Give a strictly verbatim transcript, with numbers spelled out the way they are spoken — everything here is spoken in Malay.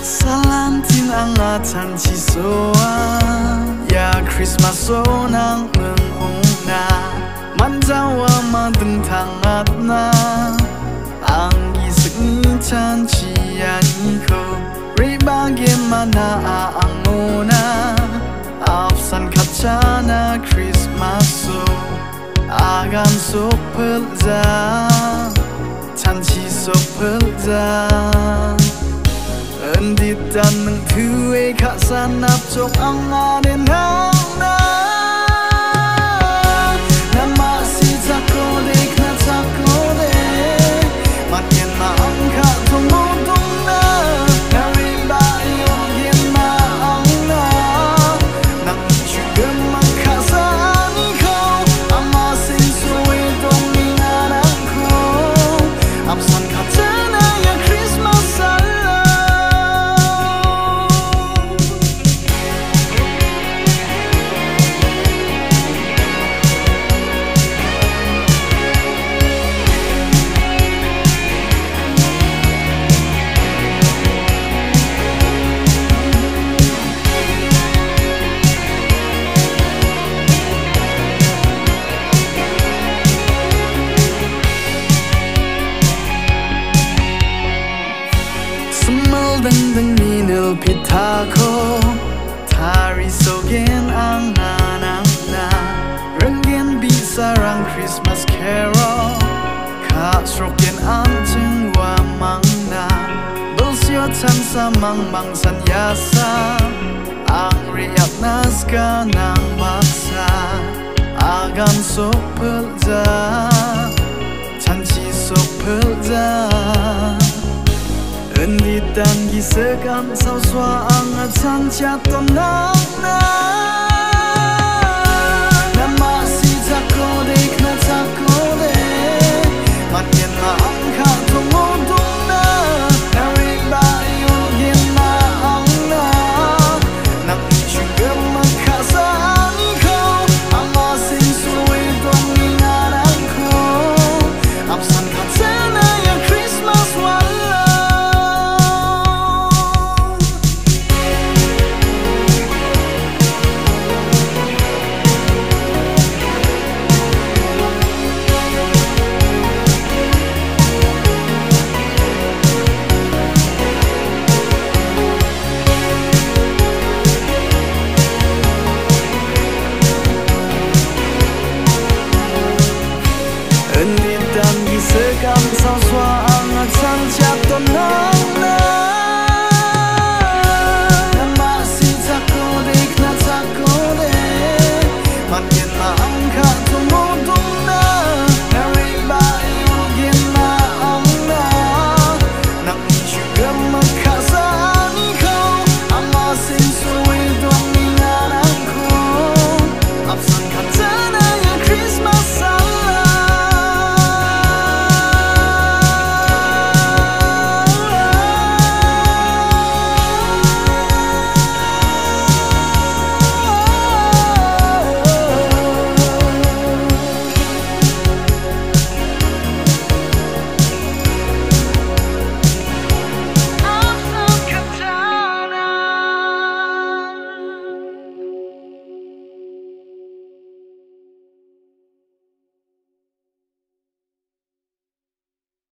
Salantin angatan cisoa ya Christmas so nang menguna manjawa madentang atna anggi segni canciani ko bagaimana angona afsan kacana Christmas so agan so pelza canci so pelza enditan nang tuwe kak sanap cok angaden hang na nama si cakodek na cakodek matyen ma angka tumutong na nariba yung gima ang na nang juga makasaan ikaw amasing suwe tong inganan ko apsan katana ya Christmas deng deng minel pitako tari sogen ang nanang na renggen bisa rang Christmas carol ka sroken ang jengwa mang na belsyo chan samang mang sanyasa ang riap naska nang baksa agan so pelza canci so pelza enditan gisekan sau swa angat san jatuh nang na nama si cakodek na cakodek matyen ma angka tumutong